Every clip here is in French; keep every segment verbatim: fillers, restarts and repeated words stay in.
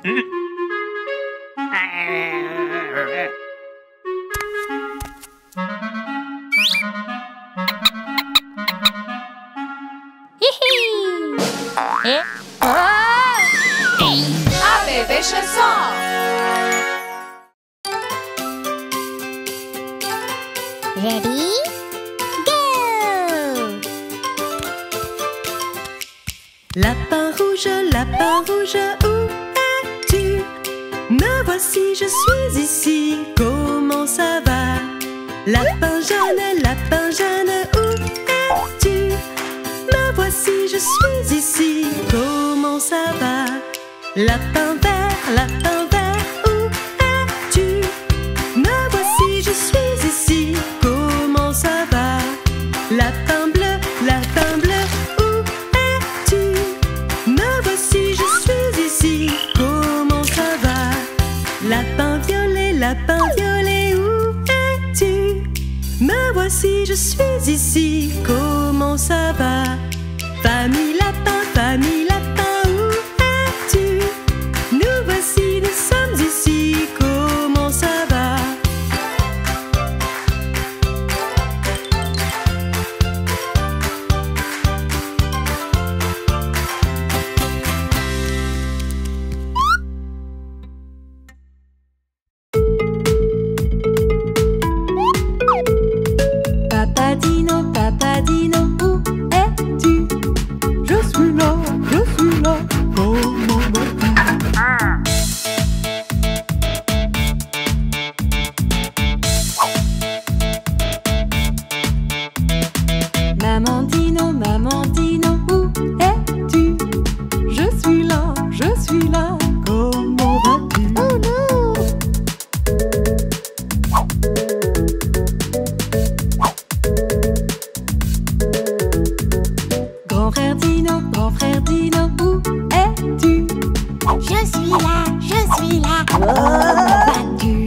Et... Oh! A bébé chausson. Ready? Go! Lapin rouge, lapin rouge, où es-tu? Me voici, je suis ici, comment ça va? Lapin jaune, lapin jaune, où es-tu? Me voici, je suis ici, comment ça va? Lapin vert, lapin vert, où es-tu? Me voici, je suis ici, comment ça va? Lapin bleu, lapin bleu, où es-tu? Me voici, je suis ici, comment ça va? Lapin violet, lapin violet, où es-tu? Me voici, je suis ici, comment ça va? Famille lapin, famille lapin, où es-tu? Nous voici, nous sommes ici, comment ça va? Papa Dino, Papa Dino, où es-tu? Je suis là, je suis là, comment vas-tu? Maman Dino, Maman Dino, où es-tu? Je suis là, je suis là, comment vas-tu? Oh non! Grand frère Dino, grand frère Dino, où es-tu? Je suis là, je suis là. Comment vas-tu?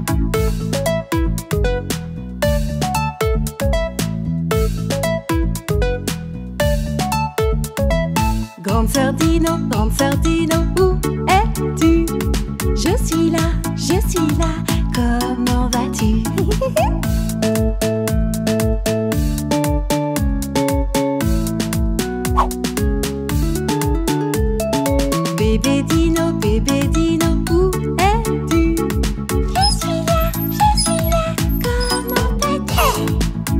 Grande sœur Dino, grande sœur Dino, où es-tu? Je suis là, je suis là. Comment vas-tu? Bébé Dino, bébé Dino, où es-tu? Je suis là, je suis là. Comment vas-tu?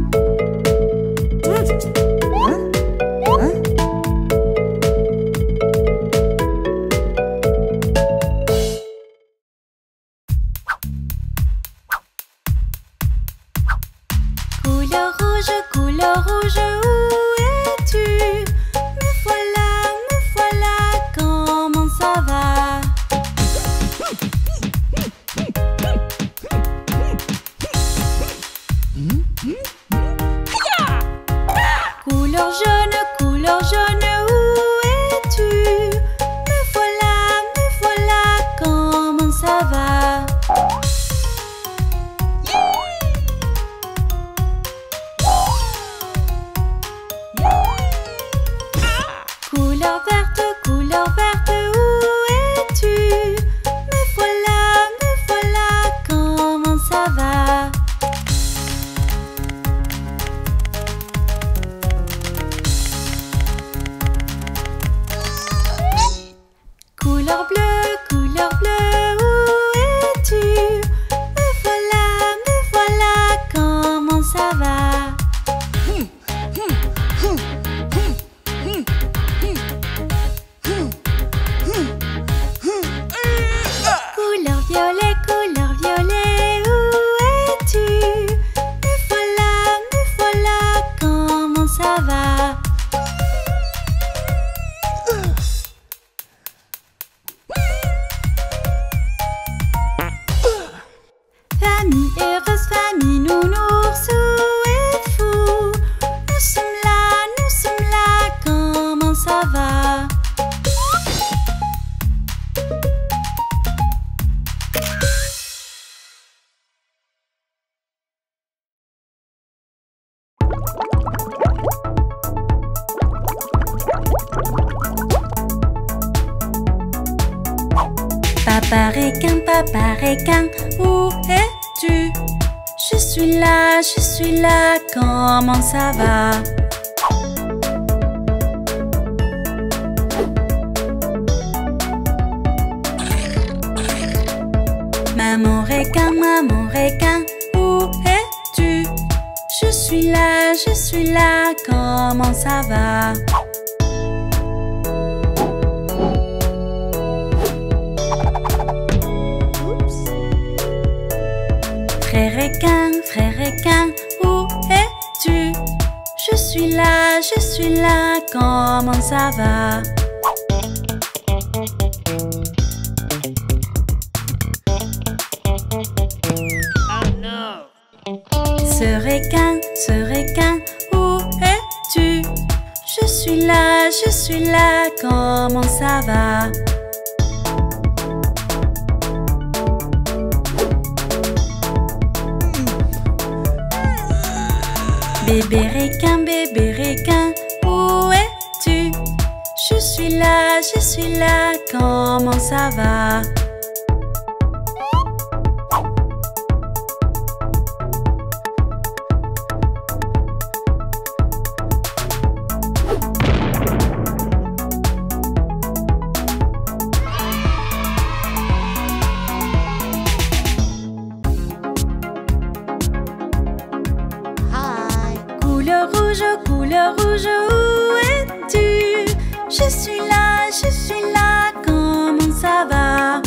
Couleur rouge, couleur rouge, où es-tu? Me voilà, me voilà, comment ça va? Papa requin, papa requin, où es-tu? Je suis là, je suis là, comment ça va? Maman requin, maman requin, où es-tu? Je suis là, je suis là, comment ça va? Frère requin, frère requin, où es-tu? Je suis là, je suis là, comment ça va? Ce requin, ce requin, où es-tu? Je suis là, je suis là, comment ça va? Bébé requin, bébé requin, où es-tu? Je suis là, je suis là, comment ça va? Couleur rouge, couleur rouge, où es-tu? Je suis là, je suis là, comment ça va?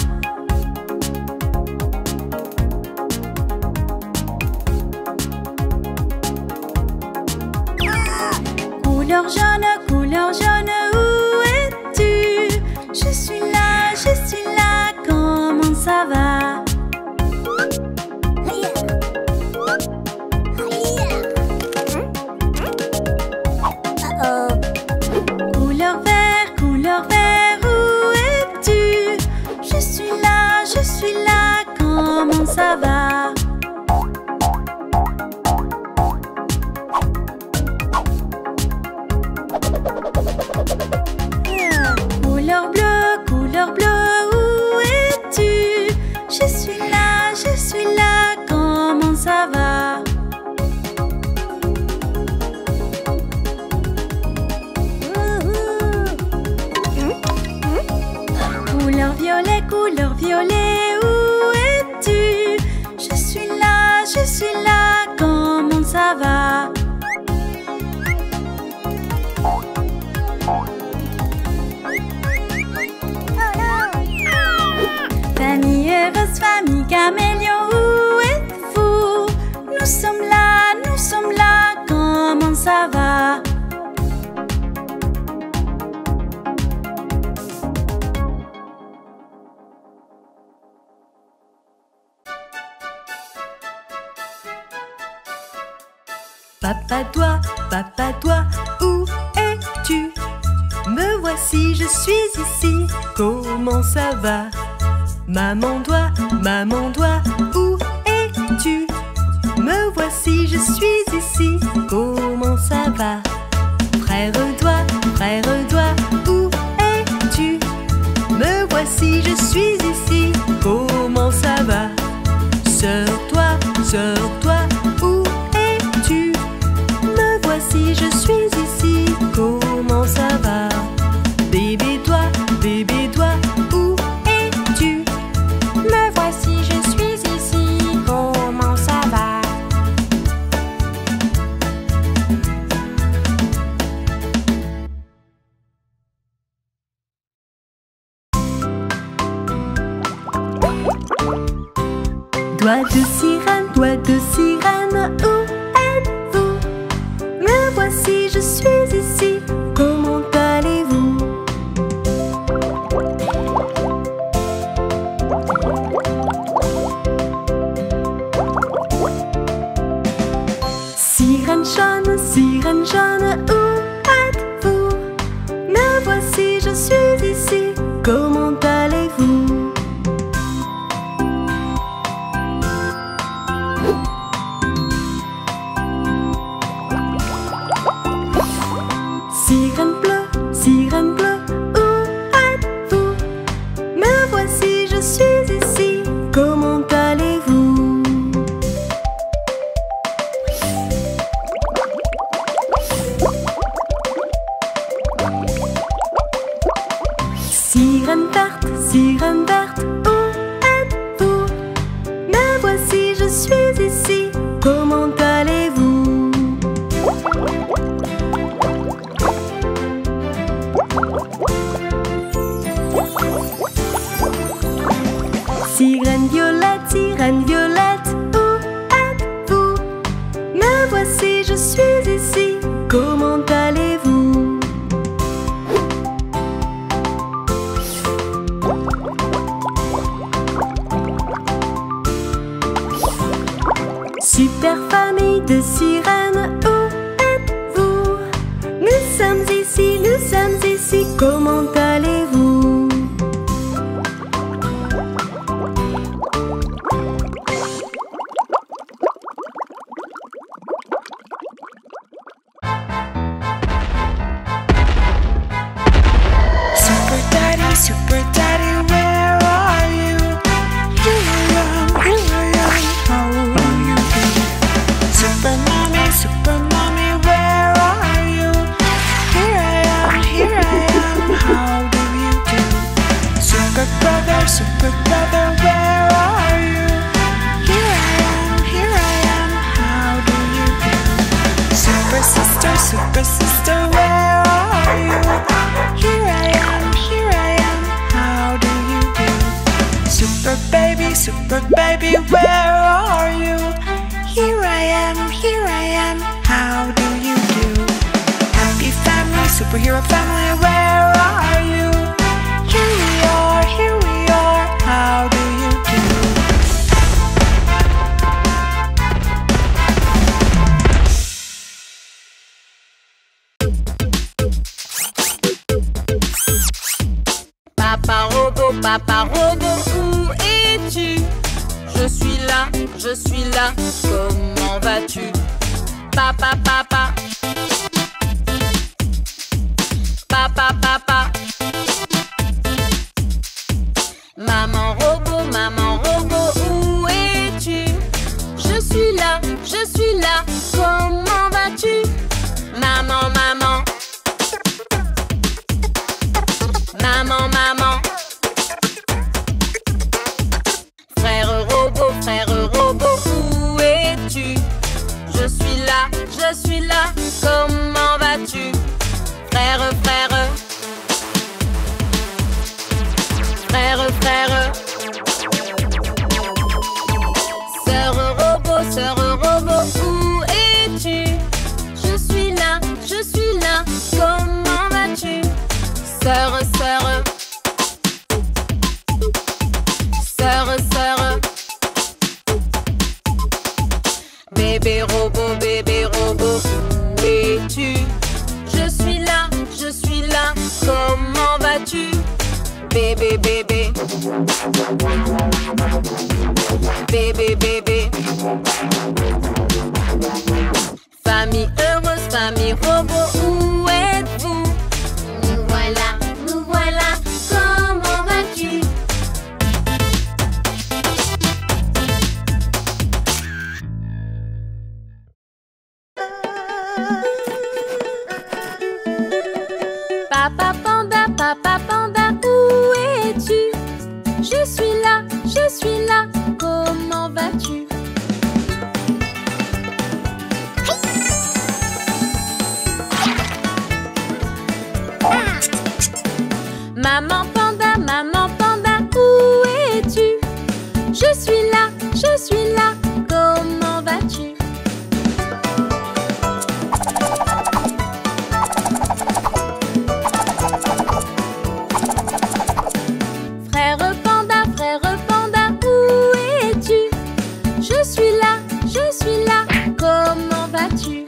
Couleur jaune, couleur jaune, où es-tu? Je suis là, je suis là, comment ça va? Couleur vert, couleur vert, où es-tu? Je suis là, je suis là, comment ça va? Couleur bleue, couleur bleue, où es-tu? Je suis là, je suis là, comment ça va? Couleur violet, couleur violet, où es-tu? Je suis là, je suis là, comment ça va? Famille heureuse, famille caméléon, où êtes-vous? Nous sommes là, nous sommes là, comment ça va? Papa toi, papa toi, où es-tu? Me voici, je suis ici, comment ça va? Maman doigt, maman doigt, où es-tu? Me voici, je suis ici, comment ça va? Frère doigt, frère doigt, où es-tu? Me voici, je suis ici, comment ça va? Sœur toi, sœur toi, où es-tu? Me voici, je suis ici, comment ça va? Bébé toi, bébé toi, où es-tu? Me voici, je suis ici, comment ça va? Doigt de sirène, doigt de sirène, où êtes-vous? Me voici, je suis ici, comment allez-vous? Sirène jaune, sirène jaune, où êtes-vous? Me voici, je suis ici, comment allez-vous? Sirène bleue, sirène bleue, où êtes-vous? Me voici, je suis super famille de sirènes, où êtes-vous? Nous sommes ici, nous sommes ici, comment allez-vous? Super Daddy, Super Daddy, where are you? Here I am, here I am, how do you do? Super Mommy, Super Mommy, where are you? Here I am, here I am, how do you do? Super Brother, Super Brother, where are you? Here I am, here I am, how do you do? Super Sister, Super Sister, where are you? Here I am, here I am, how do you do? Super Baby, Super Baby, where are you? Here I am, here I am, how do you do? Happy Family, Superhero Family, where are you? Here we are, here we are, how do you do? Papa robot, papa robot, où es-tu? Je suis là, je suis là, comment vas-tu? Papa, papa. Papa, papa. Maman robot, maman robot, où es-tu? Je suis là, je suis là, comment vas-tu? Maman, maman. Maman, maman. Frère robot, frère robot, où es-tu? Je suis là, je suis là, comment vas-tu? Frère, frère. Frère, frère. Sœur robot, sœur robot, où es-tu? Je suis là, je suis là, comment vas-tu? Sœur, sœur. Sœur, sœur. Bébé robot, bébé robot, où es-tu? Je suis là, je suis là, comment vas-tu? Bébé, bébé. Bébé, bébé. Famille heureuse, famille robot, où êtes-vous? Nous voilà, nous voilà, comment vas-tu? Papa panda, papa panda, où es-tu? Je suis là, je suis là, comment vas-tu? Maman panda, maman panda, où es-tu? Je suis là, je suis là, comment vas-tu? Frère panda, frère panda, où es-tu? Je suis là, je suis là, comment vas-tu?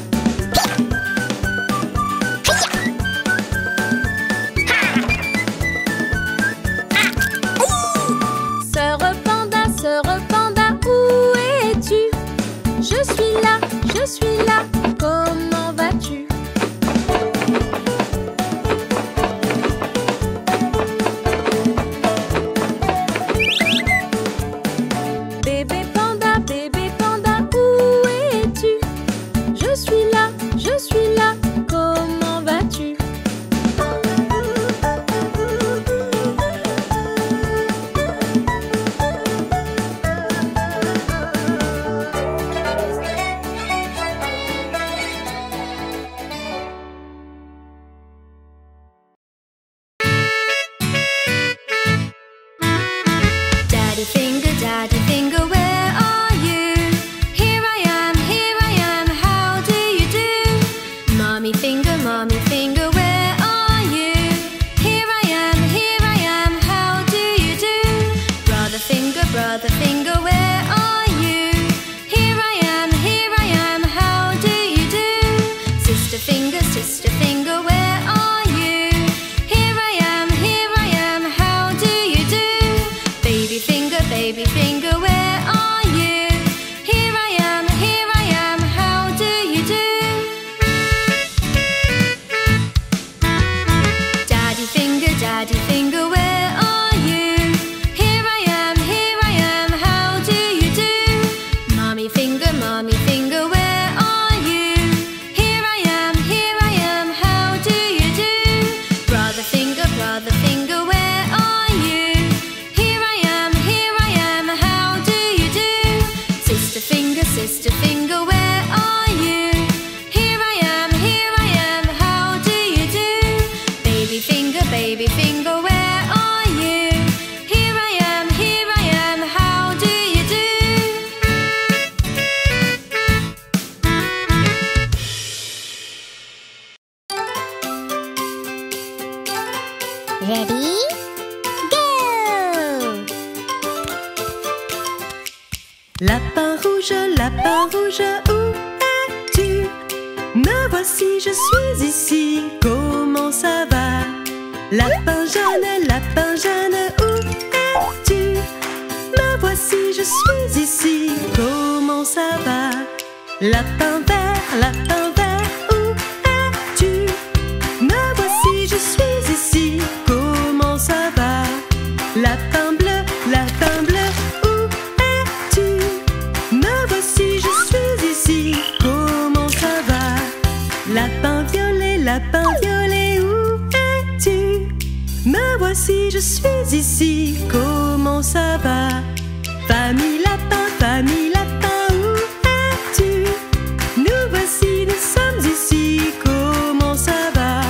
Sœur panda, sœur panda, où es-tu? Je suis là, je suis là, comment vas-tu? Bébé panda, bébé panda, où es-tu? Je suis là, je suis là, comment vas-tu? Daddy finger, daddy finger, where are you? Here I am, here I am, how do you do? Mommy finger, mommy finger, where are you? Here I am, here I am, how do you do? Brother finger, brother finger, where are you? Here I am, Daddy finger, where are you? Here I am, here I am, how do you do? Mommy finger, mommy finger, where are you? Here I am, here I am, how do you do? Brother finger, brother finger, where are you? Here I am, here I am, how do you do? Sister finger, sister finger, where are you? Here I am, here I am, how do you do? Baby finger, baby finger, where are you? Here I am, here I am, how do you do? Ready? Go! Lapin rouge, lapin rouge, où es-tu? Me voici, je suis ici, comment ça va? Lapin jaune, lapin jaune, où es-tu? Me voici, je suis ici, comment ça va? Lapin vert, lapin vert, où es-tu? Me voici, je suis ici, comment ça va? Lapin bleu, lapin bleu, où es-tu? Me voici, je suis ici, comment ça va? Lapin violet, lapin violet, où es-tu? Me voici, je suis ici, comment ça va? Famille lapin, famille lapin, où es-tu? Nous voici, nous sommes ici, comment ça va?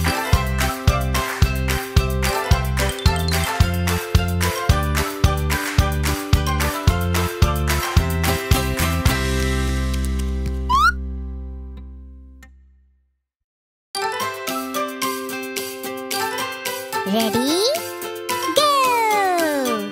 Ready? Go!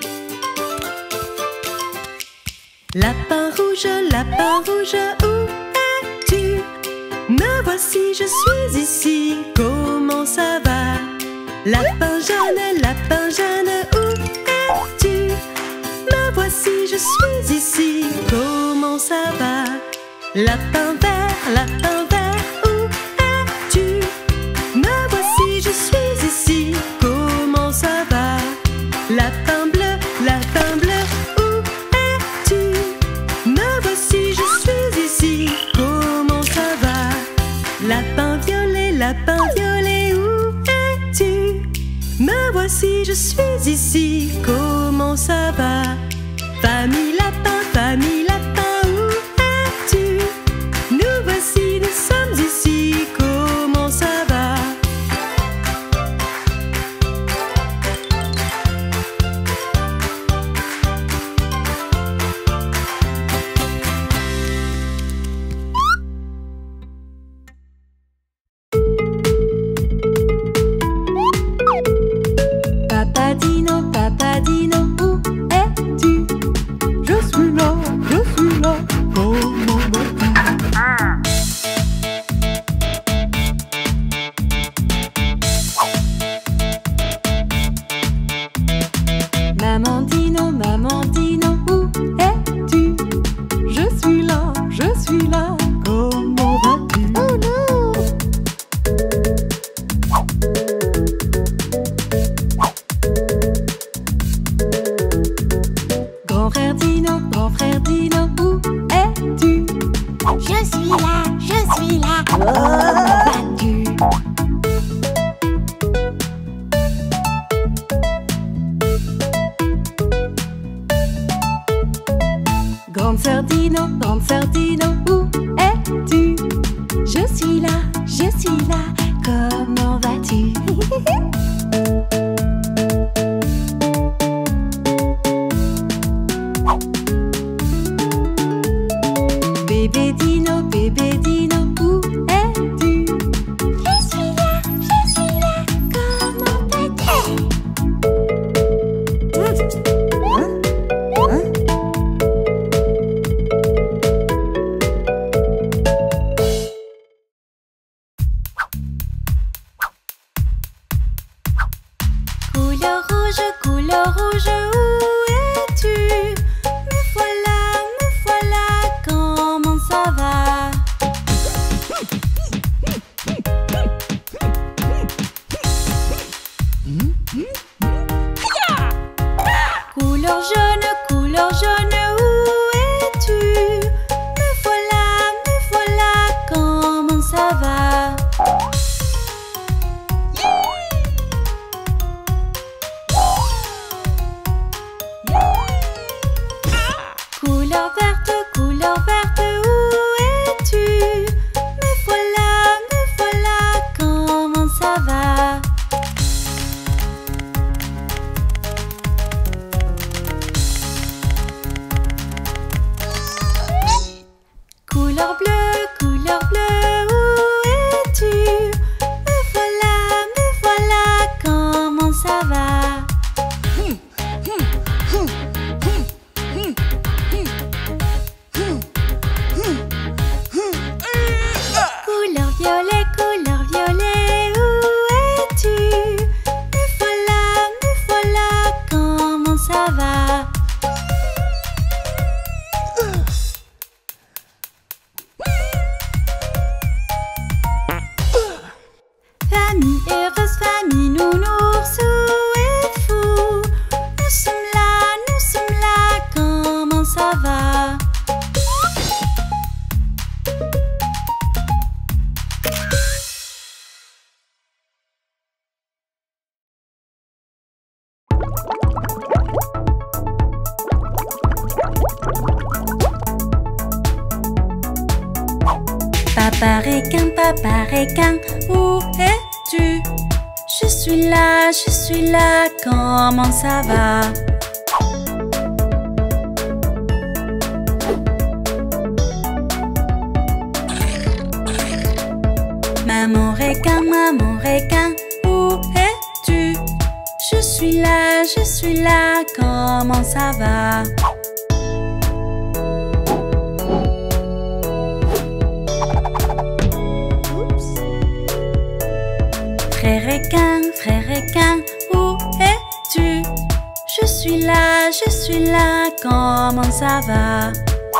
Lapin rouge, lapin rouge, où es-tu? Me voici, je suis ici, comment ça va? Lapin jaune, lapin jaune, où es-tu? Me voici, je suis ici, comment ça va? Lapin vert, lapin vert, où es-tu? Me voici, je suis ici, comment ça va? Lapin bleu, lapin bleu, où es-tu? Me voici, je suis ici, comment ça va? Lapin violet, lapin violet, où es-tu? Me voici, je suis ici, comment ça va? Famille lapin, famille lapin, où es-tu? Nous voici, nous sommes ici, comment ça va? Papa Dino, Papa Dino, où es-tu? Je suis là, je suis là, comment vas-tu? Maman Dino, maman Dino, où es-tu? Je suis là, je suis là, comment vas-tu? Oh non! Grand frère Dino, grand frère Dino, où es-tu? Je suis là, je suis là. Comment vas-tu? Grande sœur Dino, grande sœur Dino, où es-tu? Je suis là, je suis là. Comment vas-tu? Bébé Dino, bébé Dino, où es-tu? Je suis là, je suis là. Comment vas-tu? Couleur rouge, couleur rouge, où es-tu? Me voilà, me voilà, comment ça va? Hmm? Couleur jaune, couleur jaune, où es-tu? Me voilà, me voilà, comment ça va? Couleur verte, couleur verte, où es-tu? Me voilà, me voilà, comment ça va? Couleur bleue, couleur bleue, où es-tu? Me voilà, me voilà, comment ça va? Couleur violet, couleur violet, où es-tu? Me voilà, me voilà, comment ça va? Famille heureuse, famille nounours, où êtes-vous? Nous sommes là, nous sommes là, comment ça va? Papa requin, papa requin, où es-tu? Je suis là, je suis là, comment ça va? Maman requin, maman requin, où es-tu? Je suis là, je suis là, comment ça va? Frère requin, frère requin, où es-tu? Je suis là, je suis là, comment ça va?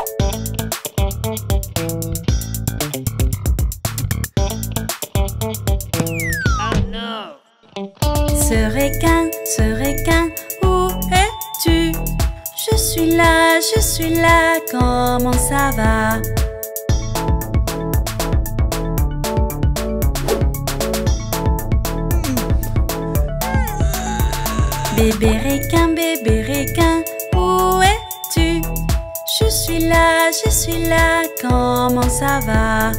Ce requin, ce requin, où es-tu? Je suis là, je suis là, comment ça va? Bébé requin, bébé requin, où es-tu? Je suis là, je suis là, comment ça va?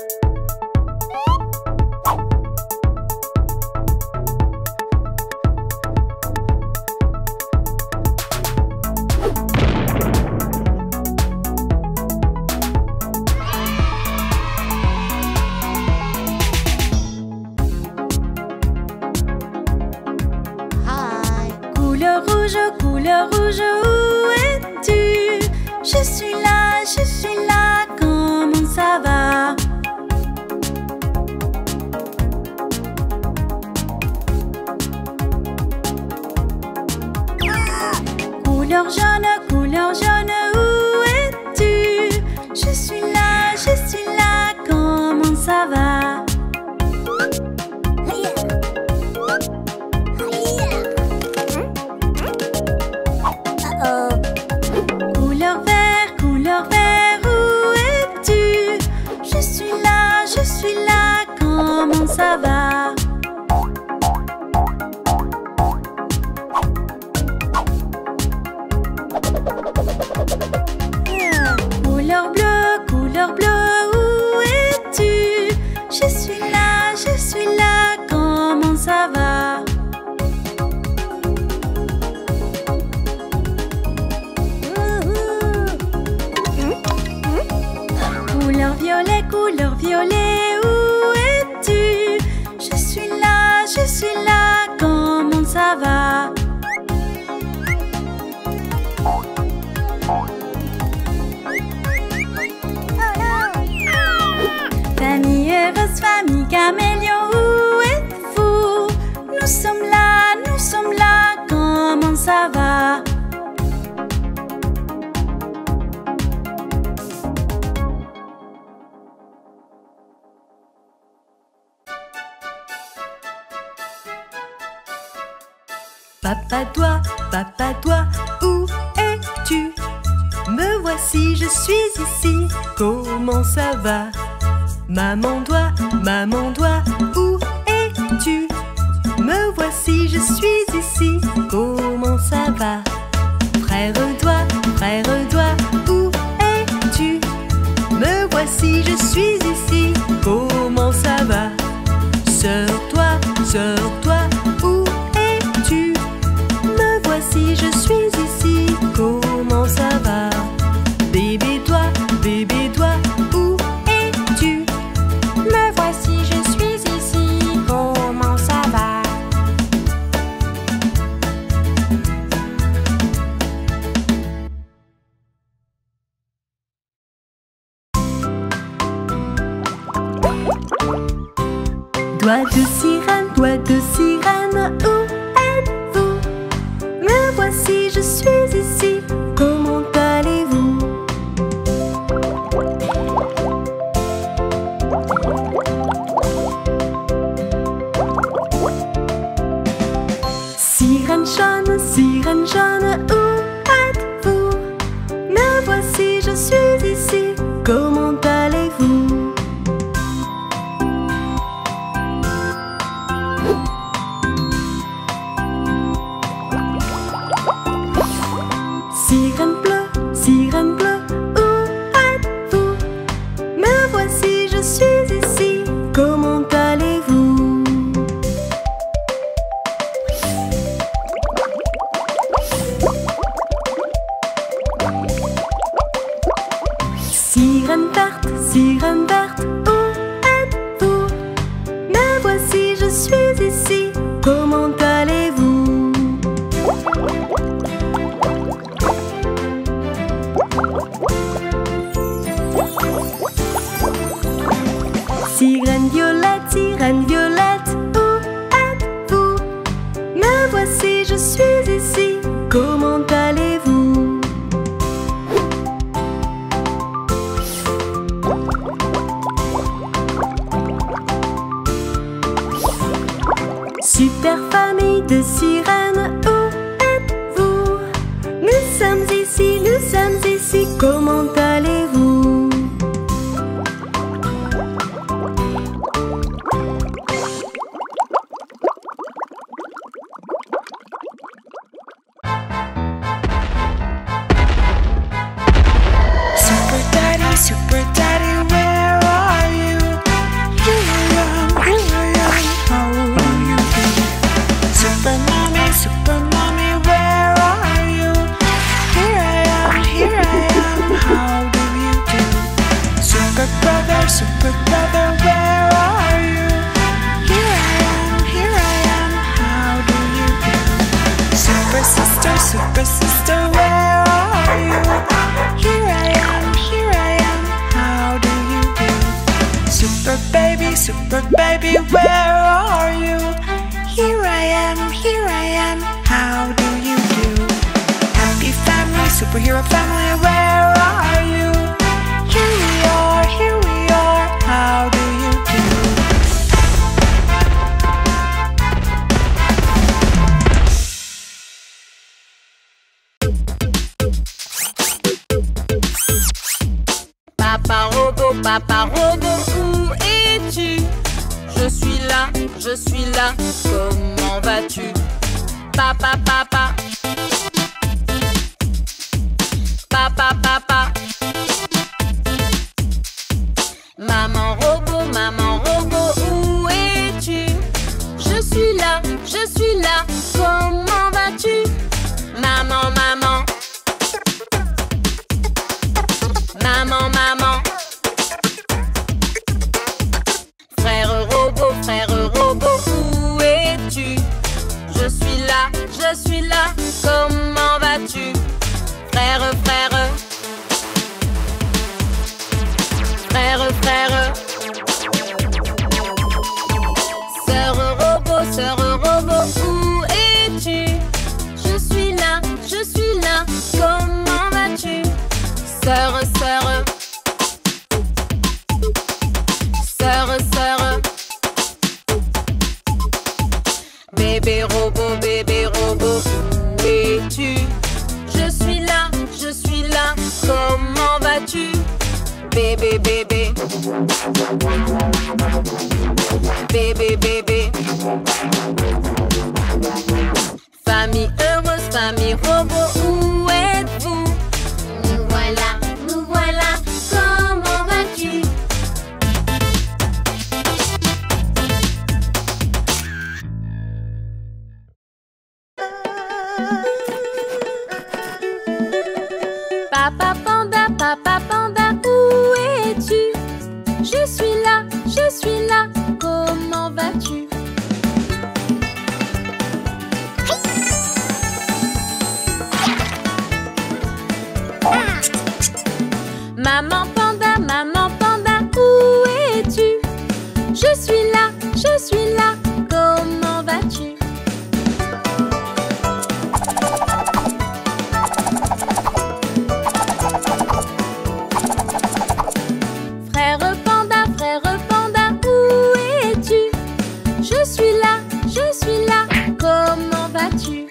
Couleur rouge, couleur rouge, où es-tu? Je suis là, je suis là, comment ça va? Couleur jaune, couleur jaune, où es-tu? Je suis là, je suis là, comment ça va? Couleur vert, couleur vert, où es-tu? Je suis là, je suis là, comment ça va? Couleur bleue, couleur bleue, où es-tu? Je suis là, je suis là, comment ça va? Couleur violet, couleur violet, où es-tu? Je suis là, je suis là, comment ça va? Famille heureuse, famille caméléon, où êtes-vous? Nous sommes là, nous sommes là, comment ça va? Papa toi, papa toi, où es-tu? Me voici, je suis ici, comment ça va? Maman doigt, maman doigt, où es-tu? Me voici, je suis ici, comment ça va? Frère doigt, frère doigt, où es-tu? Me voici, je suis ici, comment ça va? Sœur toi, sœur toi, où es-tu? Me voici, je suis ici, comment ça va? Bébé toi, bébé toi, où es-tu? Me voici, je suis ici, comment ça va? Doigt de sirène, doigt de sirène, où êtes-vous? Me voici, je suis ici, comment allez-vous? Sirène jaune, sirène jaune, où êtes-vous? Me voici, je suis ici, comment allez-vous? Sirène bleue, sirène bleue, où êtes-vous? Me voici, je suis ici, comment allez-vous? Sirène verte, sirène verte, où êtes-vous? Me voici, je suis ici, comment allez-vous? Sirène violette, sirène violette, où êtes-vous? Me voici, je suis ici, comment allez-vous? Super famille de sirènes, où êtes-vous? Nous sommes ici, nous sommes ici, comment allez-vous? Super Daddy, Super Daddy, where are you? Here I am, here I am, how do you do? Super Mommy, Super Mommy, where are you? Here I am, here I am, how do you do? Super Brother, Super Brother, where are you? Here I am, here I am, how do you do? Super Sister, Super Sister, where are you? Here I am, here I am, how do you do? Super Baby, Super Baby, where are you? Here I am, here I am, how do you do? Happy Family, Superhero Family, where are you? Here we are, here we are, how do you do? Papa robot, papa robot, où es-tu? Je suis là, je suis là, comment vas-tu? Papa, papa. Papa, papa. Maman robot, maman robot, où es-tu? Je suis là, je suis là, comment vas-tu? Maman, maman. Maman, maman. Frère robot, frère robot, où es-tu? Je suis là, je suis Bébé, bébé. Bébé, bébé. Famille heureuse, famille robot, où êtes-vous? Nous voilà, nous voilà, comment vas-tu? Papa panda, papa panda, où es-tu? Je suis là, je suis là, comment vas-tu? Maman panda, maman panda, où es-tu? Je suis là, je suis là, comment vas-tu? Frère panda, frère panda, où es-tu? Je suis là, je suis là, comment vas-tu?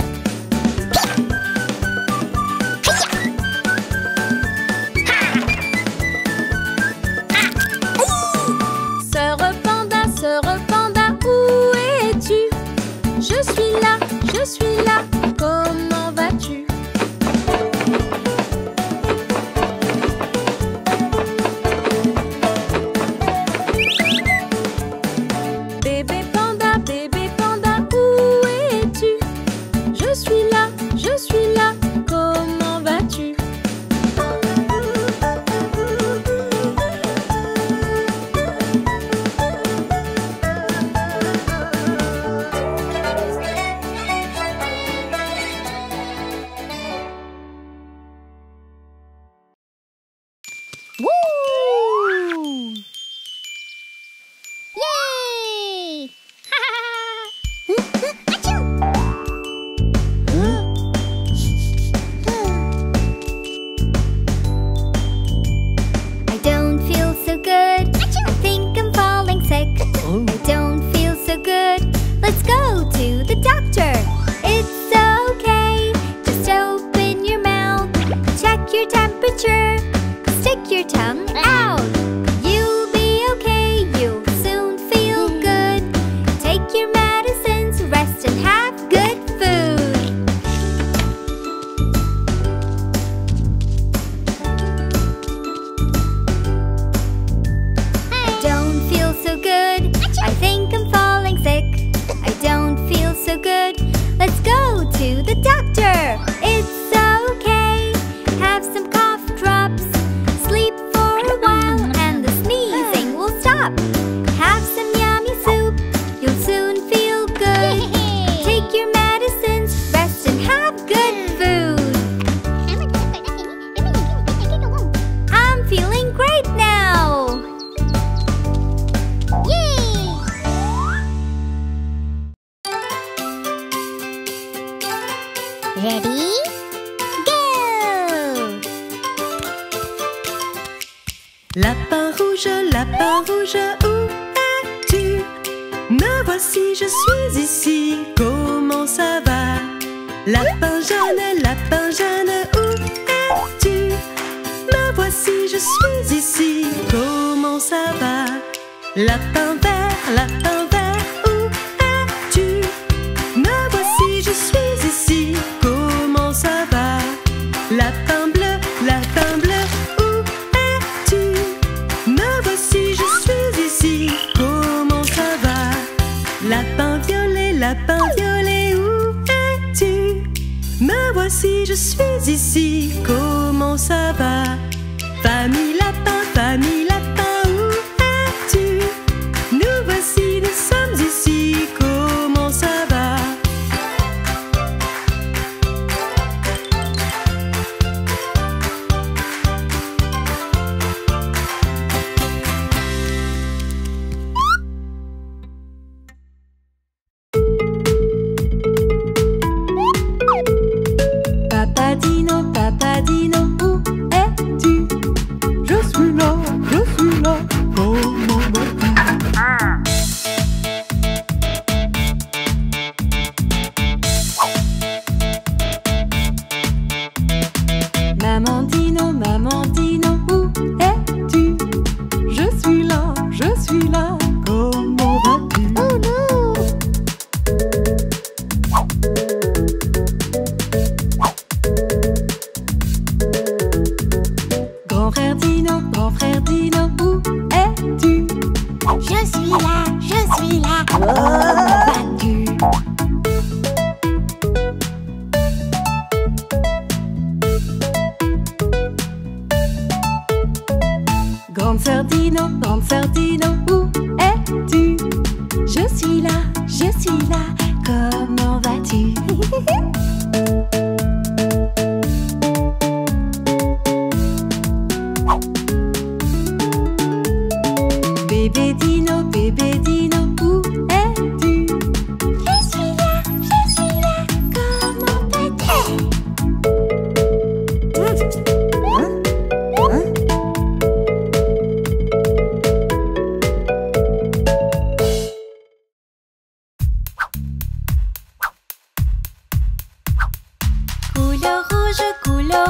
Sœur panda, sœur panda, où es-tu? Je suis là, je suis là, comment vas-tu? Bébé panda, bébé panda, où es-tu? Je suis là, je suis là, comment vas-tu? Woo! Yay! I don't feel so good. I think I'm falling sick. I don't feel so good. Let's go to the doctor. It's okay. Just open your mouth. Check your temperature. Stick your tongue out. You'll be okay. You'll soon feel good. Take your medicines, rest and have good food. I don't feel so good. I think I'm falling sick. I don't feel so good. Let's go to the doctor. It's okay. Have some cough drops. Sleep for a while and the sneezing will stop. Have some yummy soup. You'll soon feel good. Take your medicines, rest and have good food. I'm feeling great now. Yay! Ready? Go! Lapin rouge, lapin rouge, où es-tu? Me voici, je suis ici, comment ça va? Lapin jaune, lapin jaune, où es-tu? Me voici, je suis ici, comment ça va? Lapin vert, lapin vert, où es-tu? Me voici, je suis ici, comment ça va? Lapin bleu, lapin bleu, où es-tu? Me voici, je suis ici, comment ça va? Lapin violet, lapin violet, où es-tu? Me voici, je suis ici, comment ça va? Famille lapin, famille lapin, où es-tu? Nous voici, nous sommes ici, comment ça va? Papa Dino, Papa Dino, où es-tu? Je suis là, je suis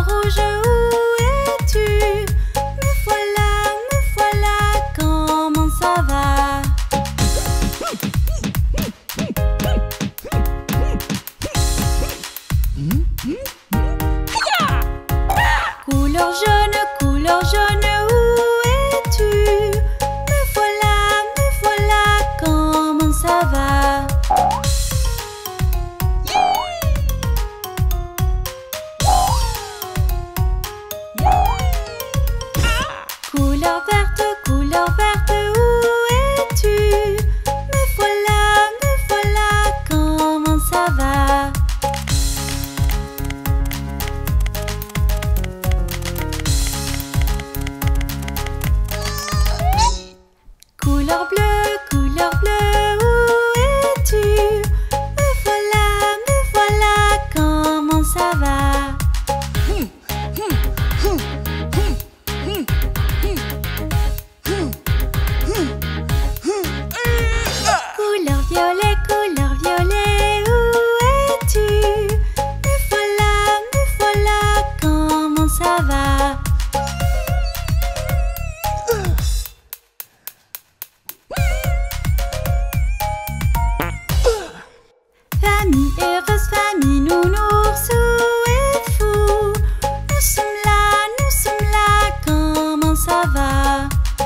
Couleur rouge, où es-tu? Me voilà, me voilà, comment ça va? Couleur jaune, couleur jaune, où es-tu? Me voilà, me voilà, comment ça va? Couleur verte, couleur verte, où es-tu? Me voilà, me voilà, comment ça va? Couleur bleue, couleur bleue, où es-tu? Me voilà, me voilà, comment ça va? Couleur violet, couleur violet, où es-tu? Me voilà, me voilà, comment ça va? Famille heureuse, famille nounours, où êtes-vous? Nous sommes là, nous sommes là, comment ça va?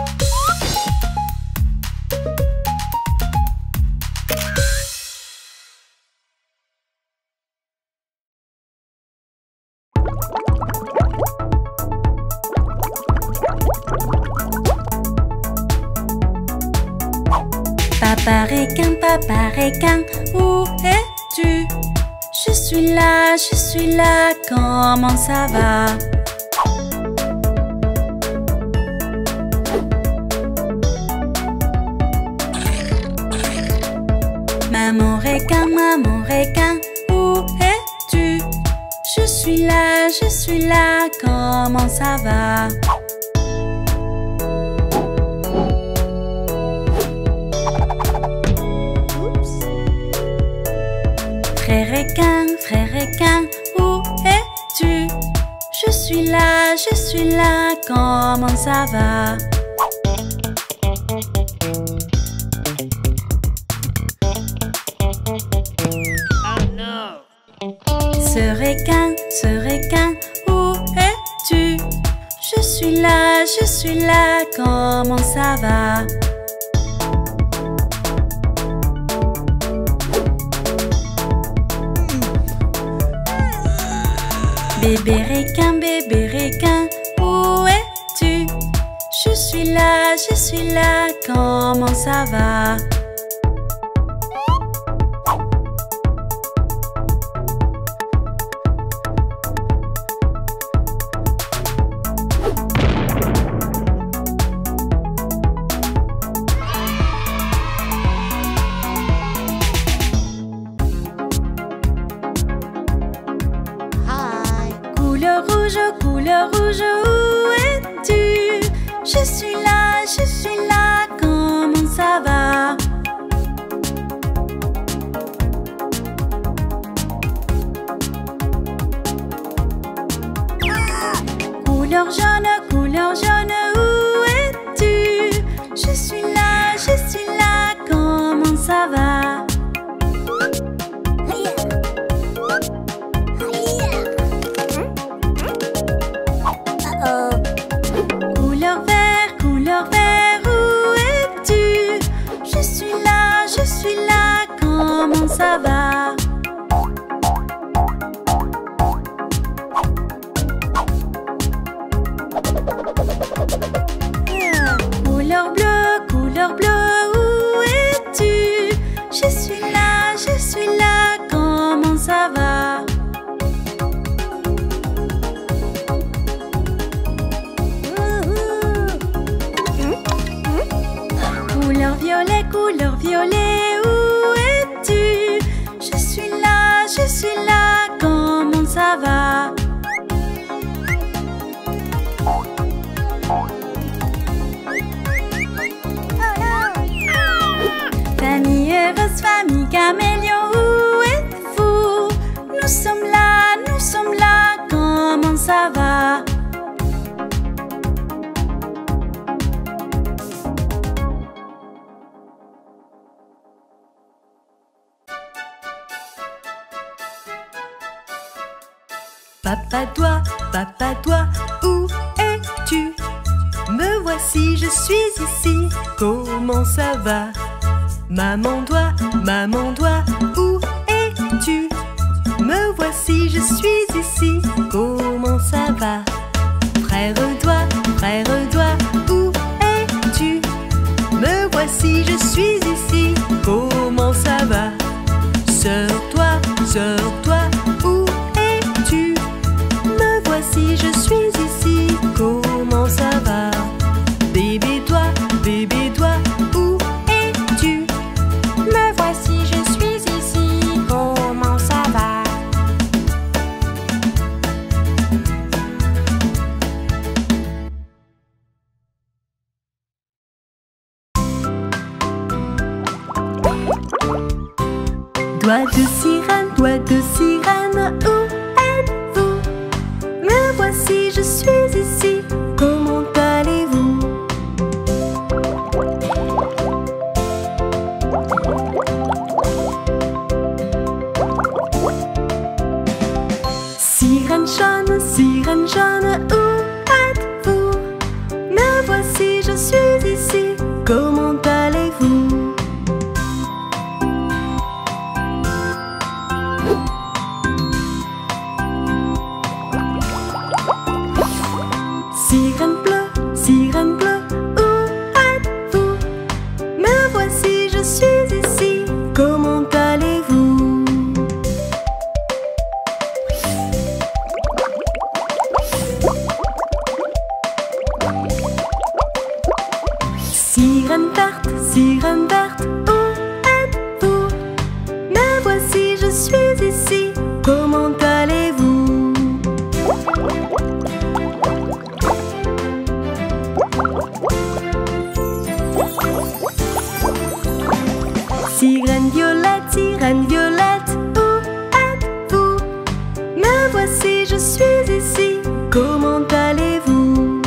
Papa requin, papa requin, où es-tu? Je suis là, je suis là, comment ça va? Maman requin, maman requin, où es-tu? Je suis là, je suis là, comment ça va? Frère requin, frère requin, où es-tu? Je suis là, je suis là, comment ça va? Ce requin, ce requin, où es-tu? Je suis là, je suis là, comment ça va? Bébé requin, bébé requin, où es-tu? Je suis là, je suis là, comment ça va? Couleur rouge, couleur rouge, où es-tu? Je suis là, je suis là, comment ça va? Couleur jaune, couleur jaune, où es-tu? Je suis là, je suis là, comment ça va? Couleur vert, couleur vert, où es-tu? Je suis là, je suis là, comment ça va? Couleur bleue, couleur bleue, où es-tu? Je suis là, je suis là, comment ça va? Couleur violet, couleur violet, où es-tu? Je suis Papa toi, papa toi, où es-tu? Me voici, je suis ici, comment ça va? Maman doigt, maman doigt, où es-tu? Me voici, je suis ici, comment ça va? Frère doigt, frère doigt, où es-tu? Me voici, je suis ici, comment ça va? Sœur toi, sœur toi, où es-tu? Me voici, je suis ici, comment ça va? Bébé toi, bébé toi, où es-tu? Me voici, je suis ici, comment ça va? Doigt de sirène, doigt de sirène, où êtes-vous? Me voici, je suis ici, comment allez-vous? Sirène jaune, sirène jaune, où êtes-vous? Me voici, je suis ici, comment allez-vous? Sirène bleue, sirène bleue, où êtes-vous? Me voici, je suis ici, comment allez-vous? Sirène verte, sirène verte, où êtes-vous? Me voici, je suis ici, comment allez-vous? Sirène violette, sirène violette, où êtes-vous? Me voici, je suis ici, comment allez-vous?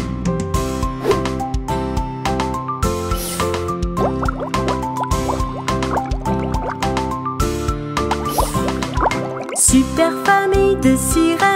Super famille de sirènes,